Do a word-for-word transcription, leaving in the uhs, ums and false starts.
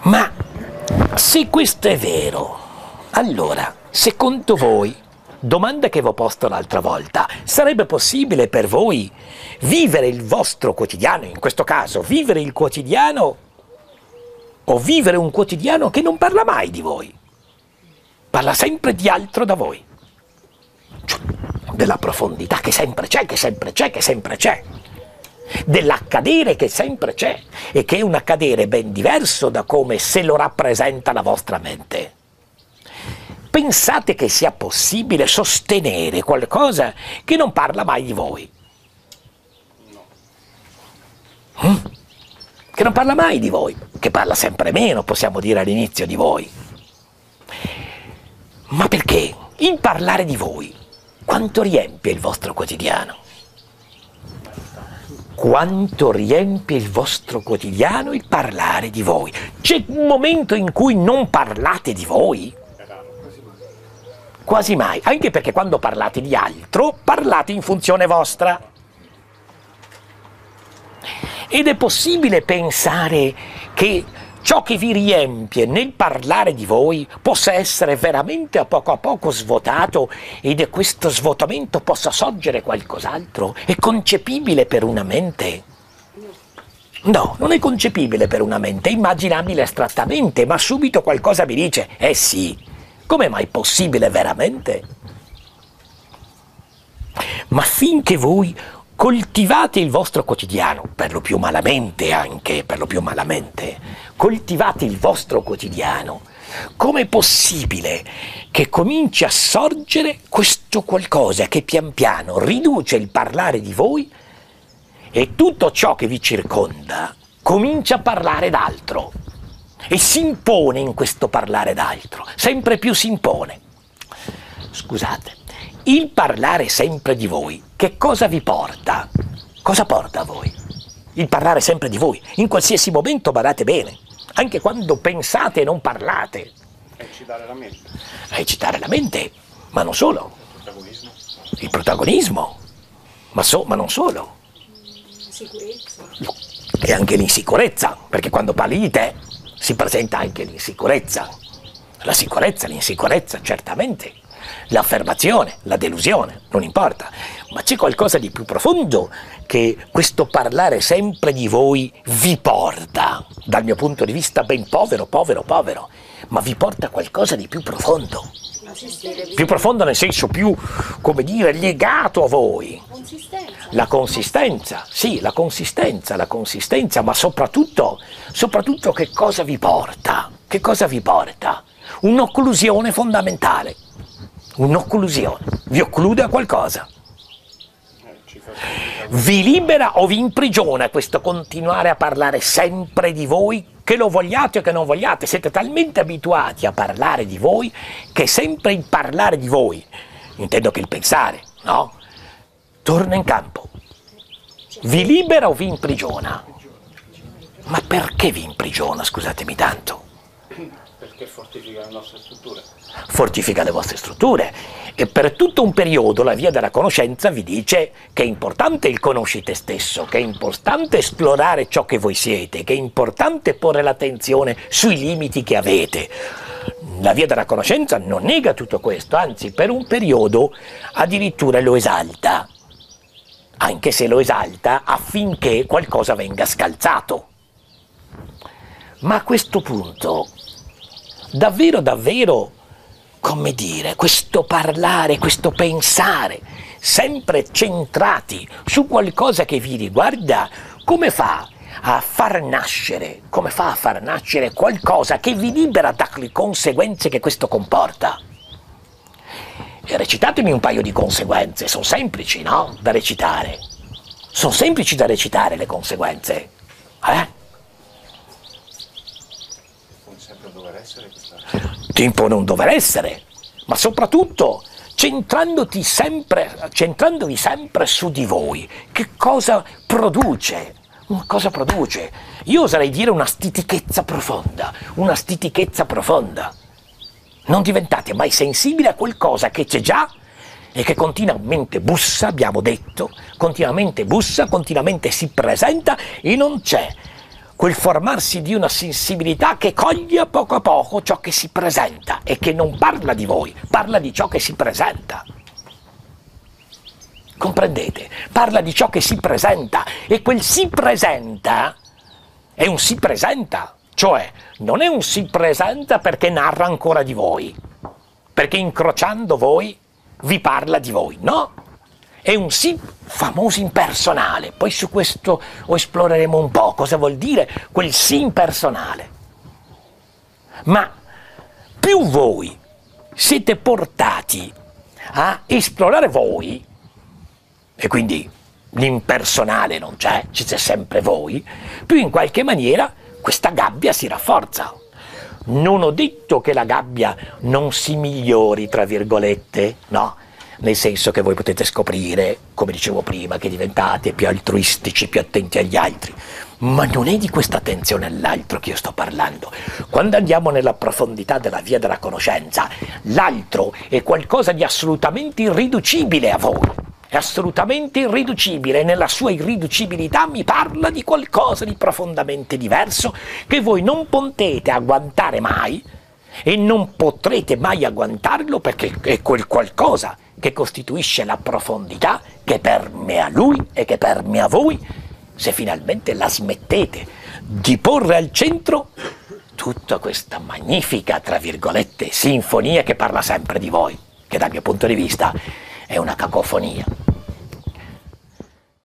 Ma se questo è vero, allora, secondo voi, domanda che vi ho posto l'altra volta, sarebbe possibile per voi vivere il vostro quotidiano, in questo caso vivere il quotidiano, o vivere un quotidiano che non parla mai di voi? Parla sempre di altro da voi. Cioè, della profondità che sempre c'è, che sempre c'è, che sempre c'è. Dell'accadere che sempre c'è e che è un accadere ben diverso da come se lo rappresenta la vostra mente. Pensate che sia possibile sostenere qualcosa che non parla mai di voi? No. Mm? Che non parla mai di voi, che parla sempre meno, possiamo dire all'inizio, di voi. Ma perché? Il parlare di voi, quanto riempie il vostro quotidiano? Quanto riempie il vostro quotidiano il parlare di voi? C'è un momento in cui non parlate di voi? Quasi mai, anche perché quando parlate di altro, parlate in funzione vostra. Ed è possibile pensare che ciò che vi riempie nel parlare di voi possa essere veramente a poco a poco svuotato ed è questo svuotamento possa sorgere qualcos'altro? È concepibile per una mente? No, non è concepibile per una mente, è immaginabile astrattamente, ma subito qualcosa mi dice, eh sì, com'è mai possibile veramente? Ma finché voi coltivate il vostro quotidiano, per lo più malamente anche, per lo più malamente, coltivate il vostro quotidiano, com'è possibile che cominci a sorgere questo qualcosa che pian piano riduce il parlare di voi e tutto ciò che vi circonda comincia a parlare d'altro e si impone in questo parlare d'altro, sempre più si impone. Scusate, il parlare sempre di voi, che cosa vi porta? Cosa porta a voi? Il parlare sempre di voi, in qualsiasi momento badate bene, anche quando pensate e non parlate. Eccitare la mente. Eccitare la mente, ma non solo. Il protagonismo. Il protagonismo, ma, so, ma non solo. Sicurezza. E anche l'insicurezza, perché quando parli di te si presenta anche l'insicurezza. La sicurezza, l'insicurezza, certamente. L'affermazione, la delusione, non importa, ma c'è qualcosa di più profondo che questo parlare sempre di voi vi porta, dal mio punto di vista ben povero, povero, povero, ma vi porta qualcosa di più profondo, più profondo nel senso più, come dire, legato a voi. La consistenza, sì, la consistenza, la consistenza, ma soprattutto, soprattutto che cosa vi porta? Che cosa vi porta? Un'occlusione fondamentale. Un'occlusione, vi occlude a qualcosa, vi libera o vi imprigiona questo continuare a parlare sempre di voi, che lo vogliate o che non vogliate, siete talmente abituati a parlare di voi che sempre il parlare di voi, intendo che il pensare, no? Torna in campo, vi libera o vi imprigiona? Ma perché vi imprigiona, scusatemi tanto? Perché fortifica le nostre strutture. Fortifica le vostre strutture e per tutto un periodo la via della conoscenza vi dice che è importante il conosci te stesso, che è importante esplorare ciò che voi siete, che è importante porre l'attenzione sui limiti che avete. La via della conoscenza non nega tutto questo, anzi per un periodo addirittura lo esalta, anche se lo esalta affinché qualcosa venga scalzato. Ma a questo punto davvero davvero, come dire, questo parlare, questo pensare, sempre centrati su qualcosa che vi riguarda, come fa a far nascere, come fa a far nascere qualcosa che vi libera dalle conseguenze che questo comporta? E recitatemi un paio di conseguenze, sono semplici, no? Da recitare. Sono semplici da recitare le conseguenze, eh? Ti impone un dover essere, ma soprattutto centrandoti sempre, centrandovi sempre su di voi. Che cosa produce? Cosa produce? Io oserei dire una stitichezza profonda, una stitichezza profonda. Non diventate mai sensibili a qualcosa che c'è già e che continuamente bussa, abbiamo detto, continuamente bussa, continuamente si presenta e non c'è quel formarsi di una sensibilità che coglie a poco a poco ciò che si presenta e che non parla di voi, parla di ciò che si presenta. Comprendete? Parla di ciò che si presenta, e quel si presenta è un si presenta, cioè non è un si presenta perché narra ancora di voi, perché incrociando voi vi parla di voi, no? È un sì famoso impersonale. Poi su questo esploreremo un po' cosa vuol dire quel sì impersonale. Ma più voi siete portati a esplorare voi, e quindi l'impersonale non c'è, ci c'è sempre voi, più in qualche maniera questa gabbia si rafforza. Non ho detto che la gabbia non si migliori, tra virgolette, no? Nel senso che voi potete scoprire, come dicevo prima, che diventate più altruistici, più attenti agli altri. Ma non è di questa attenzione all'altro che io sto parlando. Quando andiamo nella profondità della via della conoscenza, l'altro è qualcosa di assolutamente irriducibile a voi. È assolutamente irriducibile, e nella sua irriducibilità mi parla di qualcosa di profondamente diverso che voi non potete agguantare mai, e non potrete mai agguantarlo, perché è quel qualcosa che costituisce la profondità che permea lui e che permea voi, se finalmente la smettete di porre al centro tutta questa magnifica, tra virgolette, sinfonia che parla sempre di voi, che dal mio punto di vista è una cacofonia.